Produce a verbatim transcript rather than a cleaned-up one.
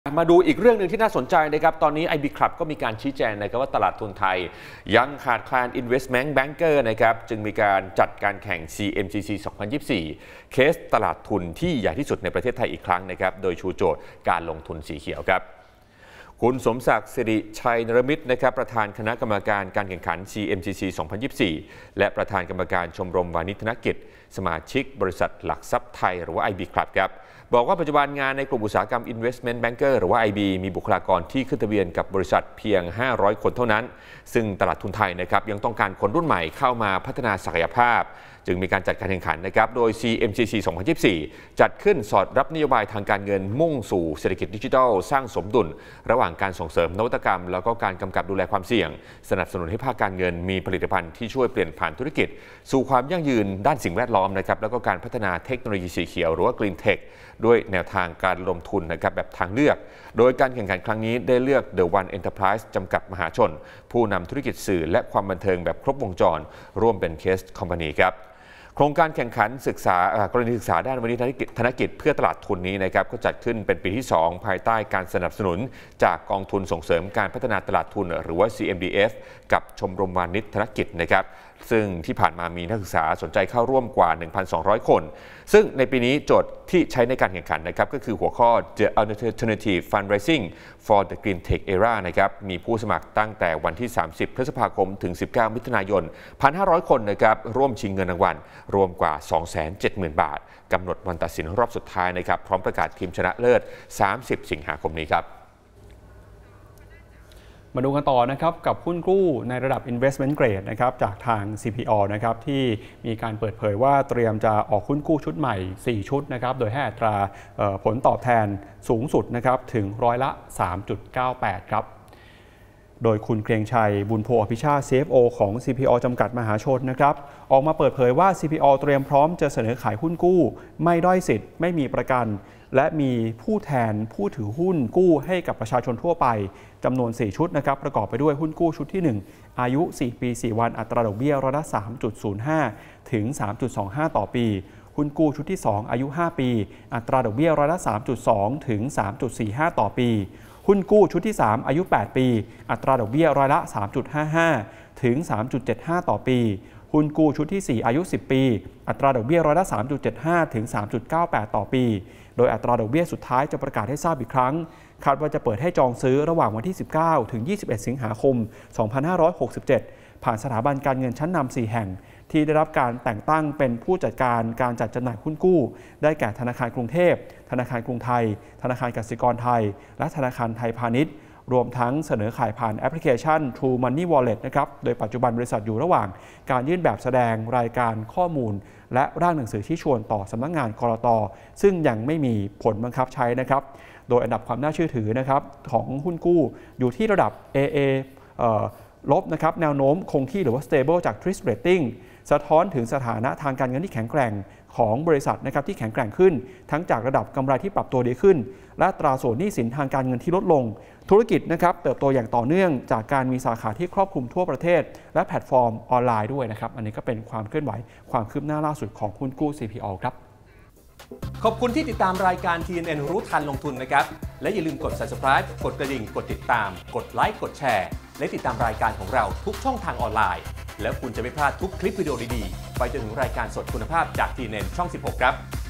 มาดูอีกเรื่องหนึ่งที่น่าสนใจนะครับตอนนี้ ไอ บี Club ก็มีการชี้แจงนะครับว่าตลาดทุนไทยยังขาดแคลน Investment Banker นะครับจึงมีการจัดการแข่ง ซี เอ็ม ซี ซี สองพันยี่สิบสี่เคสตลาดทุนที่ใหญ่ที่สุดในประเทศไทยอีกครั้งนะครับโดยชูโจทย์การลงทุนสีเขียวครับคุณสมศักดิ์สิริชัยนรมิตรนะครับประธานคณะกรรมการการแข่งขัน ซี เอ็ม ซี ซี สองพันยี่สิบสี่และประธานกรรมการชมรมวานิชธนกิจสมาชิกบริษัทหลักทรัพย์ไทยหรือว่า ไอ บี Club ครับบอกว่าปัจจุบันงานในกลุ่มอุตสาหกรรม Investment Banker หรือว่า ไอ บี มีบุคลากรที่ขึ้นทะเบียนกับบริษัทเพียงห้าร้อยคนเท่านั้นซึ่งตลาดทุนไทยนะครับยังต้องการคนรุ่นใหม่เข้ามาพัฒนาศักยภาพจึงมีการจัดการแข่งขันนะครับโดย ซี เอ็ม ซี ซี สองพันยี่สิบสี่จัดขึ้นสอดรับนโยบายทางการเงินมุ่งสู่เศรษฐกิจดิจิทัลสร้างสมดุลระหว่างการส่งเสริมนวัตกรรมแล้วก็การกำกับดูแลความเสี่ยงสนับสนุนให้ภาคการเงินมีผลิตภัณฑ์ที่ช่วยเปลี่ยนผ่านธุรกิจสู่ความยั่งยืนด้านสิ่งแวดล้อมนะครับแล้วก็การพัฒนาเทคโนโลยีสีเขียวหรือว่า Green Tech ด้วยแนวทางการลงทุนนะครับแบบทางเลือกโดยการแข่งขันครั้งนี้ได้เลือก The One Enterprise จำกัดมหาชนผู้นำธุรกิจสื่อและความบันเทิงแบบครบวงจรร่วมเป็นเคสคอมพานีครับโครงการแข่งขันศึกษากรณีศึกษาด้านวานิชธนกิจเพื่อตลาดทุนนี้นะครับก็จัดขึ้นเป็นปีที่สองภายใต้การสนับสนุนจากกองทุนส่งเสริมการพัฒนาตลาดทุนหรือว่า ซี เอ็ม ดี เอฟ กับชมรมวานิชธนกิจนะครับซึ่งที่ผ่านมามีนักศึกษาสนใจเข้าร่วมกว่า หนึ่งพันสองร้อย คนซึ่งในปีนี้โจทย์ที่ใช้ในการแข่งขันนะครับก็คือหัวข้อ The Alternative Fundraising for the Green Tech Era นะครับมีผู้สมัครตั้งแต่วันที่ สามสิบ พฤษภาคมถึง สิบเก้า มิถุนายน หนึ่งพันห้าร้อย คนนะครับร่วมชิงเงินรางวัลรวมกว่า สองแสนเจ็ดหมื่น บาทกำหนดวันตัดสินรอบสุดท้ายนะครับพร้อมประกาศทีมชนะเลิศ สามสิบ สิงหาคมนี้ครับมาดูกันต่อนะครับกับหุ้นกู้ในระดับ Investment Grade นะครับจากทาง ซี พี โอ นะครับที่มีการเปิดเผยว่าเตรียมจะออกหุ้นกู้ชุดใหม่สี่ชุดนะครับโดยให้อัตราผลตอบแทนสูงสุดนะครับถึงร้อยละ สามจุดเก้าแปด ครับโดยคุณเกรียงชัยบุญโพอภิชาติ ซี เอฟ โอ ของ ซี พี โอ จำกัดมหาชนนะครับออกมาเปิดเผยว่า ซี พี โอ เตรียมพร้อมจะเสนอขายหุ้นกู้ไม่ด้อยสิทธิ์ไม่มีประกันและมีผู้แทนผู้ถือหุ้นกู้ให้กับประชาชนทั่วไปจำนวนสี่ชุดนะครับประกอบไปด้วยหุ้นกู้ชุดที่หนึ่งอายุสี่ปีสี่วันอัตราดอกเบี้ยร้อยละ สามจุดศูนย์ห้า ถึง สามจุดสองห้า ต่อปีหุ้นกู้ชุดที่สองอายุห้าปีอัตราดอกเบี้ยร้อยละ สามจุดสอง ถึง สามจุดสี่ห้า ต่อปีหุ้นกู้ชุดที่สามอายุแปดปีอัตราดอกเบี้ยร้อยละ สามจุดห้าห้า ถึง สามจุดเจ็ดห้า ต่อปีหุ้นกู้ชุดที่สี่อายุสิบปีอัตราดอกเบี้ยร้อยละ สามจุดเจ็ดห้า ถึง สามจุดเก้าแปด ต่อปีโดยอัตราดอกเบี้ยสุดท้ายจะประกาศให้ทราบอีกครั้งคาดว่าจะเปิดให้จองซื้อระหว่างวันที่สิบเก้าถึงยี่สิบเอ็ดสิงหาคมสองพันห้าร้อยหกสิบเจ็ดผ่านสถาบันการเงินชั้นนำสี่แห่งที่ได้รับการแต่งตั้งเป็นผู้จัดการการจัดจำหน่ายหุ้นกู้ได้แก่ธนาคารกรุงเทพธนาคารกรุงไทยธนาคารกสิกรไทยและธนาคารไทยพาณิชย์รวมทั้งเสนอขายผ่านแอปพลิเคชัน True Money Wallet นะครับโดยปัจจุบันบริษัทอยู่ระหว่างการยื่นแบบแสดงรายการข้อมูลและร่างหนังสือชี้ชวนต่อสำนักงานกลต.ซึ่งยังไม่มีผลบังคับใช้นะครับโดยอันดับความน่าเชื่อถือนะครับของหุ้นกู้อยู่ที่ระดับ เอ เอ ลบนะครับแนวโน้มคงที่หรือว่า stable จาก ทริส Rating สะท้อนถึงสถานะทางการเงินที่แข็งแกร่งของบริษัทนะครับที่แข็งแกร่งขึ้นทั้งจากระดับกำไรที่ปรับตัวดีขึ้นและตราส่วนหนี้สินทางการเงินที่ลดลงธุรกิจนะครับเติบโตอย่างต่อเนื่องจากการมีสาขาที่ครอบคลุมทั่วประเทศและแพลตฟอร์มออนไลน์ด้วยนะครับอันนี้ก็เป็นความเคลื่อนไหวความคืบหน้าล่าสุดของหุ้นกู้ ซี พี โอ ครับขอบคุณที่ติดตามรายการ ที เอ็น เอ็น รู้ทันลงทุนนะครับและอย่าลืมกด ซับสไครบ์ กดกระดิ่งกดติดตามกดไลค์กดแชร์และติดตามรายการของเราทุกช่องทางออนไลน์แล้วคุณจะไม่พลาดทุกคลิปวิดีโอดีๆไปจนถึงรายการสดคุณภาพจาก ที เอ็น เอ็น ช่องสิบหกครับ